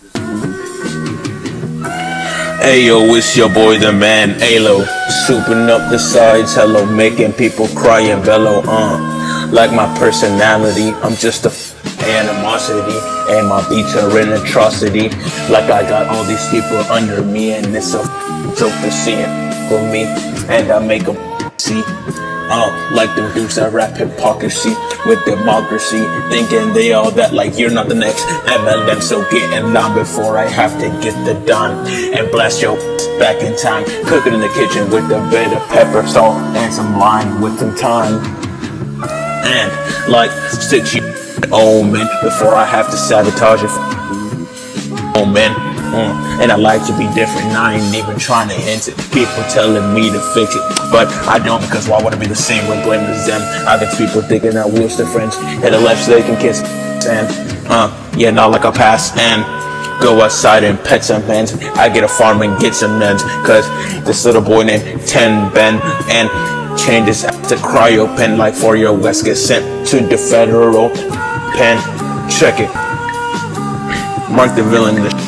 Ayo, it's your boy the man Alo, souping up the sides, hello, making people cry and bellow, like my personality, I'm just a animosity, and my beats are an atrocity, like I got all these people under me, and it's a joke to see it for me, and I make them see, like them dudes that rap hypocrisy with democracy, thinking they all that, like you're not the next MLM, so getting down before I have to get the done, and blast your back in time, cook it in the kitchen with a bit of pepper, salt, and some lime with some thyme, and like 6 years old man before I have to sabotage it. Oh man, and I like to be different, and I ain't even trying to hint it. People telling me to fix it, but I don't, because why would I be the same when blaming them? I got people thinking that we're still friends, hit a left so they can kiss, and yeah, not like I pass, and go outside and pet some hens. I get a farm and get some nuns, cause this little boy named 10 Ben, and change this to cryo pen, like 4-year-old West gets sent to the federal pen. Check it, mark the villain in the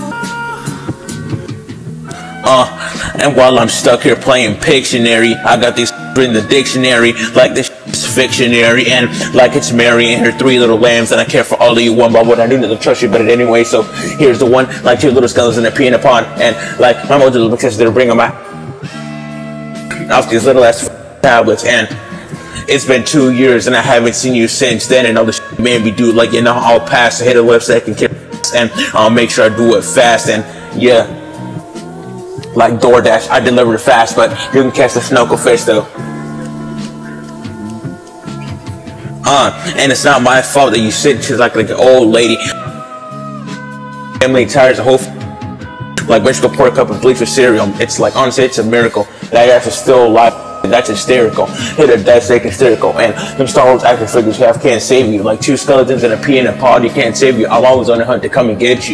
and while I'm stuck here playing Pictionary, I got these in the dictionary, like this fictionary, and like it's Mary and her 3 little lambs, and I care for all of you one by one. I do not trust you, but anyway, so here's the one, like 2 little skeletons in a pea in a pond, and like my mother little because they're bringing my off these little ass tablets, and it's been 2 years and I haven't seen you since then, and all this made me do, like, you know, I'll pass, hit a left second, and I'll make sure I do it fast, and yeah, like DoorDash, I deliver it fast, but you can catch the snorkelfish though. And it's not my fault that you sit to like an old lady. Family tires a whole like vegetable pour a cup of bleach with cereal. It's like, honestly, it's a miracle that ass is still alive. That's hysterical. Hit a dice like hysterical. And them Star Wars action figures you have can't save you. Like 2 skeletons and a pea in a pod, you can't save you. I'm always on the hunt to come and get you.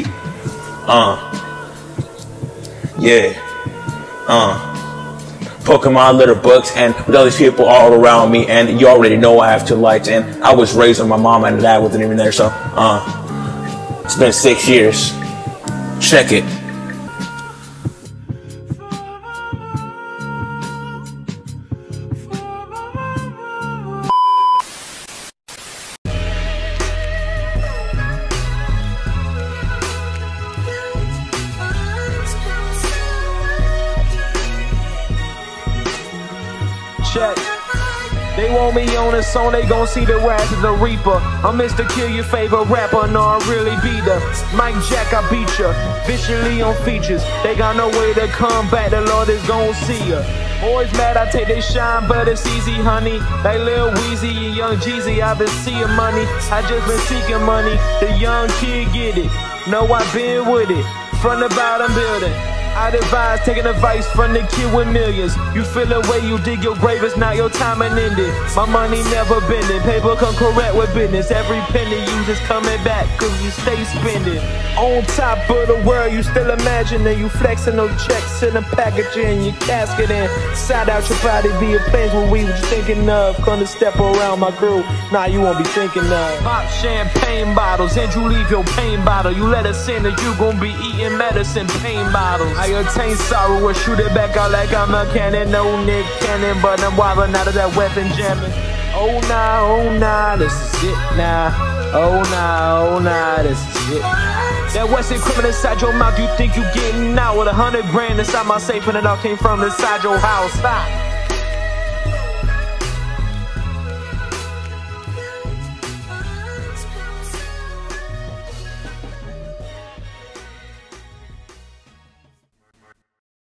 Yeah. Pokemon little books, and with all these people all around me, and you already know I have 2 lights, and I was raised with my mom and dad wasn't even there, so it's been 6 years. Check it. Check. They want me on a song, they gon' see the wrath of the reaper. I'm Mr. Kill Your Favorite Rapper, no I really be the Mike Jack, I beat ya, visually on features. They got no way to come back, the Lord is gon' see ya. Boys mad, I take they shine, but it's easy, honey. Like Lil Weezy and Young Jeezy, I've been seeing money. I just been seeking money, the young kid get it. Know I been with it, from the bottom building. I'd advise taking advice from the kid with millions. You feel the way you dig your grave, it's not your time and ended. My money never bending, paper come correct with business. Every penny you just coming back, cause you stay spending. On top of the world, you still imagining. You flexing those checks in the packaging, your casket in. Side out your body, be a place where we was thinking of. Come to step around my crew, nah you won't be thinking of. Pop champagne bottles, and you leave your pain bottle. You let us in, that you gon' be eating medicine, pain bottles. I attain sorrow or shoot it back out like I'm a cannon. No Nick Cannon, but I'm wobbling out of that weapon jamming. Oh nah, this is it now. Oh nah, this is it. That Western criminal inside your mouth, you think you getting out with 100 grand inside my safe, and it all came from inside your house. Stop.